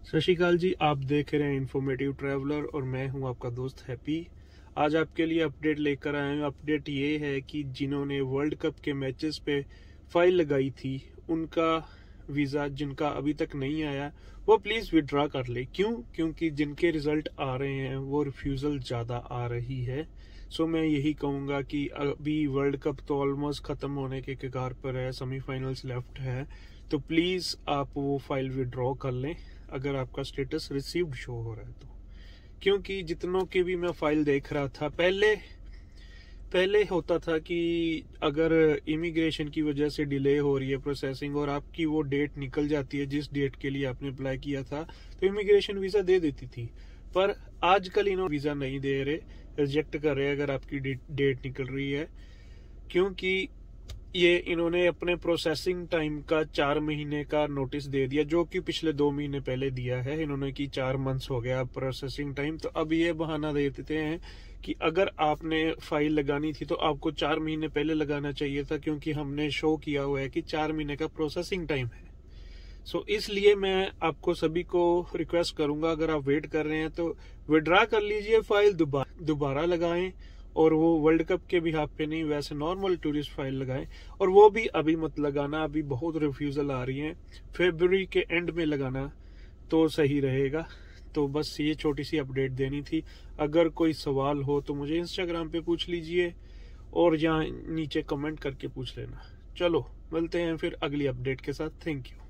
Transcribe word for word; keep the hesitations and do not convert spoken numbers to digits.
सत श्री अकाल जी, आप देख रहे हैं इन्फॉर्मेटिव ट्रैवलर और मैं हूं आपका दोस्त हैप्पी। आज आपके लिए अपडेट लेकर आए हैं। अपडेट ये है कि जिन्होंने वर्ल्ड कप के मैचेस पे फाइल लगाई थी उनका वीज़ा जिनका अभी तक नहीं आया वो प्लीज़ विड्रॉ कर ले। क्यों? क्योंकि जिनके रिजल्ट आ रहे हैं वो रिफ्यूज़ल ज़्यादा आ रही है। सो मैं यही कहूँगा कि अभी वर्ल्ड कप तो ऑलमोस्ट ख़त्म होने के कगार पर है, सेमीफाइनल्स लेफ्ट है, तो प्लीज़ आप वो फाइल विड्रॉ कर लें अगर आपका स्टेटस रिसीव्ड शो हो रहा है तो। क्योंकि जितनों की भी मैं फाइल देख रहा था, पहले पहले होता था कि अगर इमिग्रेशन की वजह से डिले हो रही है प्रोसेसिंग और आपकी वो डेट निकल जाती है जिस डेट के लिए आपने अप्लाई किया था, तो इमिग्रेशन वीज़ा दे देती थी। पर आजकल इन्होंने वीज़ा नहीं दे रहे, रिजेक्ट कर रहे अगर आपकी डेट निकल रही है। क्योंकि ये इन्होंने अपने प्रोसेसिंग टाइम का चार महीने का नोटिस दे दिया, जो कि पिछले दो महीने पहले दिया है इन्होंने कि चार मंथ्स हो गया प्रोसेसिंग टाइम। तो अब ये बहाना दे देते हैं कि अगर आपने फाइल लगानी थी तो आपको चार महीने पहले लगाना चाहिए था, क्योंकि हमने शो किया हुआ है कि चार महीने का प्रोसेसिंग टाइम है। सो इसलिए मैं आपको सभी को रिक्वेस्ट करूंगा, अगर आप वेट कर रहे हैं तो विड्रॉ कर लीजिए, फाइल दोबारा दोबारा लगाएं। और वो वर्ल्ड कप के भी हाथ पे नहीं, वैसे नॉर्मल टूरिस्ट फाइल लगाएं। और वो भी अभी मत लगाना, अभी बहुत रिफ्यूजल आ रही हैं, फरवरी के एंड में लगाना तो सही रहेगा। तो बस ये छोटी सी अपडेट देनी थी। अगर कोई सवाल हो तो मुझे इंस्टाग्राम पे पूछ लीजिए और यहाँ नीचे कमेंट करके पूछ लेना। चलो मिलते हैं फिर अगली अपडेट के साथ। Thank you.